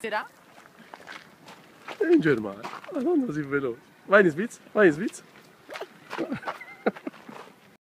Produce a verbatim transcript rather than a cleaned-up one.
Será? Em Germano. Ah, não, não, veloce. Vai in Svizzera? Vai in Svizzera?